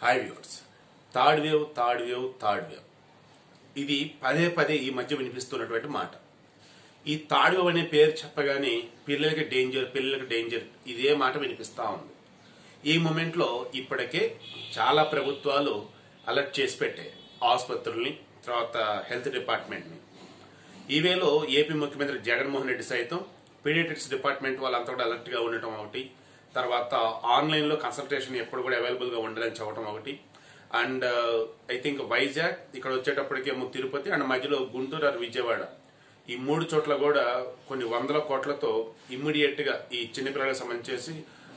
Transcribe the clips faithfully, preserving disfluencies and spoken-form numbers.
Hi viewers, third wave third wave third wave ఇది పదే పదే ఈ మధ్య వినిపిస్తున్నటువంటి మాట. ఈ థర్డ్ వేవ్ అనే పేరు చెప్పగానే పిల్లలకి డేంజర్ పిల్లలకి డేంజర్ ఇదే మాట వినిపిస్తూ ఉంది. ఈ మూమెంట్లో ఇప్పటికే చాలా ప్రభుత్వాలు అలర్ట్ చేసి పెట్టాయి ఆసుపత్రుల్ని, తర్వాత హెల్త్ డిపార్ట్మెంట్ని. ఈ వేలో ఏపీ ముఖ్యమంత్రి జగన్మోహన్ రెడ్డి సైతం పీడియాట్రిక్స్ డిపార్ట్మెంట్ వాళ్ళంతా కూడా అలర్ట్గా ఉండటం ఒకటి, తర్వాత ఆన్లైన్లో కన్సల్టేషన్ ఎప్పుడు కూడా అవైలబుల్గా ఉండదని చెప్పడం ఒకటి, అండ్ ఐ థింక్ వైజాగ్, ఇక్కడ వచ్చేటప్పటికేమో తిరుపతి, అండ్ మధ్యలో గుంటూరు ఆర్ విజయవాడ, ఈ మూడు చోట్ల కూడా కొన్ని వందల కోట్లతో ఇమ్మీడియట్ గా ఈ చిన్నపిల్లలకు సంబంధించి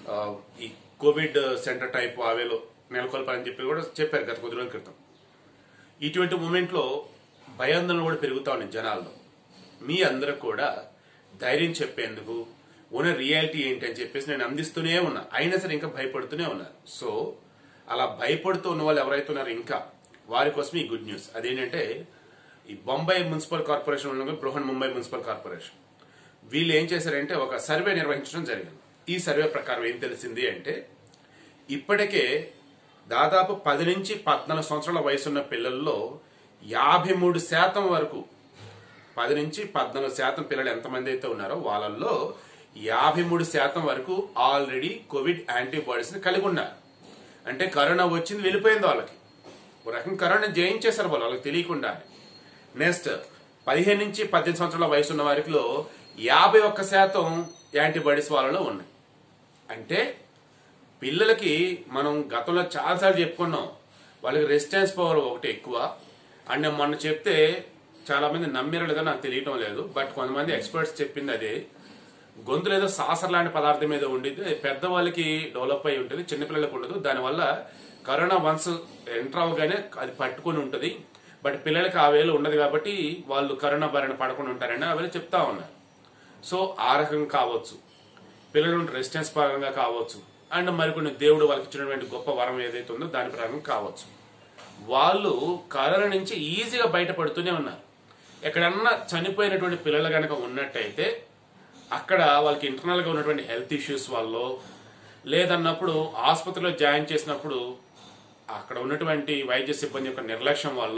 ఈ కోవిడ్ సెంటర్ టైప్ ఆవేలో నెలకొల్పాలని చెప్పి కూడా చెప్పారు గత కొద్ది రోజుల క్రితం. ఇటువంటి మూమెంట్ లో భయాందోళన కూడా పెరుగుతా ఉన్నాయి జనాల్లో. మీ అందరూ కూడా ధైర్యం చెప్పేందుకు ఉన్న రియాలిటీ ఏంటి అని చెప్పేసి నేను అందిస్తూనే ఉన్నా, అయినా సరే ఇంకా భయపడుతూనే ఉన్నారు. సో అలా భయపడుతూ ఉన్న వాళ్ళు ఎవరైతే ఉన్నారో ఇంకా వారి కోసం ఈ గుడ్ న్యూస్. అదేంటంటే ఈ బొంబాయి మున్సిపల్ కార్పొరేషన్ ఉన్న బృహన్ ముంబై మున్సిపల్ కార్పొరేషన్ వీళ్ళు ఏం చేశారంటే ఒక సర్వే నిర్వహించడం జరిగింది. ఈ సర్వే ప్రకారం ఏం తెలిసింది అంటే ఇప్పటికే దాదాపు పది నుంచి పద్నాలుగు సంవత్సరాల వయసున్న పిల్లల్లో యాభై మూడు శాతం వరకు, పది నుంచి పద్నాలుగు శాతం పిల్లలు ఎంతమంది అయితే ఉన్నారో వాళ్ళల్లో యాభై మూడు శాతం వరకు ఆల్రెడీ కోవిడ్ యాంటీబాడీస్ ని కలిగి ఉన్నారు. అంటే కరోనా వచ్చింది వెళ్ళిపోయింది వాళ్ళకి, ఒక రకం కరోనా జయించేశారు వాళ్ళు వాళ్ళకి తెలియకుండా. నెక్స్ట్ పదిహేను నుంచి పద్దెనిమిది సంవత్సరాల వయసు ఉన్న వారిలో యాభై ఒక్క శాతం యాంటీబాడీస్ వాళ్ళలో ఉన్నాయి. అంటే పిల్లలకి మనం గతంలో చాలాసార్లు చెప్పుకున్నాం, వాళ్ళకి రెసిస్టెన్స్ పవర్ ఒకటి ఎక్కువ. అండ్ మొన్న చెప్తే చాలా మంది నమ్మారో లేదో నాకు తెలియటం లేదు, బట్ కొంతమంది ఎక్స్పర్ట్స్ చెప్పింది అదే, గొంతులు ఏదో సాసర్ లాంటి పదార్థం మీద ఉండిద్ది, పెద్దవాళ్ళకి డెవలప్ అయి ఉంటుంది, చిన్నపిల్లలకు ఉండదు. దానివల్ల కరోనా వన్స్ ఎంటర్ అవగానే అది పట్టుకుని ఉంటుంది, బట్ పిల్లలకి ఆ వేలు ఉండదు కాబట్టి వాళ్ళు కరోనా బారిన పడకుండా ఉంటారని ఆ వేళ చెప్తా ఉన్నారు. సో ఆ రకంగా కావచ్చు, పిల్లలు రెసిస్టెన్స్ పరంగా కావచ్చు, అండ్ మరికొన్ని దేవుడు వాళ్ళకి ఇచ్చినటువంటి గొప్ప వరం ఏదైతే ఉందో దాని పరంగా కావచ్చు, వాళ్ళు కరోనా నుంచి ఈజీగా బయటపడుతూనే ఉన్నారు. ఎక్కడన్నా చనిపోయినటువంటి పిల్లలు కనుక ఉన్నట్టయితే అక్కడ వాళ్ళకి ఇంటర్నల్ గా ఉన్నటువంటి హెల్త్ ఇష్యూస్ వల్ల, లేదన్నప్పుడు ఆసుపత్రిలో జాయిన్ చేసినప్పుడు అక్కడ ఉన్నటువంటి వైద్య సిబ్బంది యొక్క నిర్లక్ష్యం వల్ల,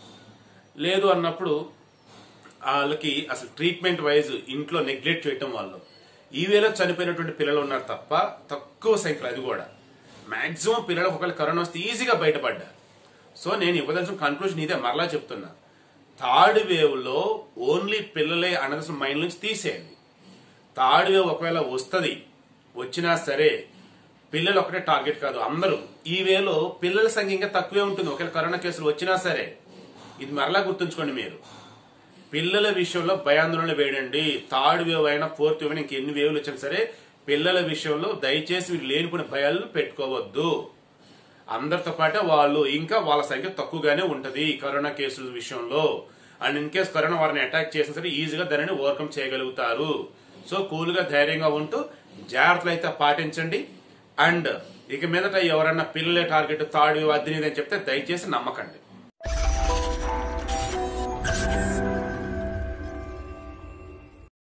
లేదు అన్నప్పుడు వాళ్ళకి అసలు ట్రీట్మెంట్ వైజ్ ఇంట్లో నెగ్లెక్ట్ చేయటం వల్ల ఈ వేళ చనిపోయినటువంటి పిల్లలు ఉన్నారు తప్ప తక్కువ సంఖ్యలో, అది కూడా మాక్సిమం పిల్లలకు ఒకవేళ కరోనా వస్తే ఈజీగా బయటపడ్డారు. సో నేను ఇవ్వదలసిన కన్క్లూజన్ ఇదే, మరలా చెప్తున్నా, థర్డ్ వేవ్ లో ఓన్లీ పిల్లలే అన్నది మైండ్ నుంచి తీసేయండి. థర్డ్ వేవ్ ఒకవేళ వస్తుంది, వచ్చినా సరే పిల్లలు ఒకటే టార్గెట్ కాదు, అందరూ. ఈ వేలో పిల్లల సంఖ్య ఇంకా తక్కువే ఉంటుంది ఒకవేళ కరోనా కేసులు వచ్చినా సరే. ఇది మరలా గుర్తుంచుకోండి మీరు. పిల్లల విషయంలో భయాందోళన వేయండి. థర్డ్ వేవ్ అయినా ఫోర్త్ వేవ్ అయినా ఇంకెన్ని వేవ్లు వచ్చినా సరే పిల్లల విషయంలో దయచేసి మీరు లేనిపోయిన భయాలు పెట్టుకోవద్దు. అందరితో పాటే వాళ్ళు ఇంకా వాళ్ళ సంఖ్య తక్కువగానే ఉంటది కరోనా కేసుల విషయంలో. అండ్ ఇన్ కేసు కరోనా వారిని అటాక్ చేసినా సరే ఈజీగా దానిని ఓవర్కమ్ చేయగలుగుతారు. సో కూల్ గా ధైర్యంగా ఉంటూ జాగ్రత్తలు అయితే పాటించండి. అండ్ ఇక మీదట ఎవరన్నా పిల్లలే టార్గెట్ థర్డ్ వేవ్ అద్దెనిది అని చెప్తే దయచేసి నమ్మకండి.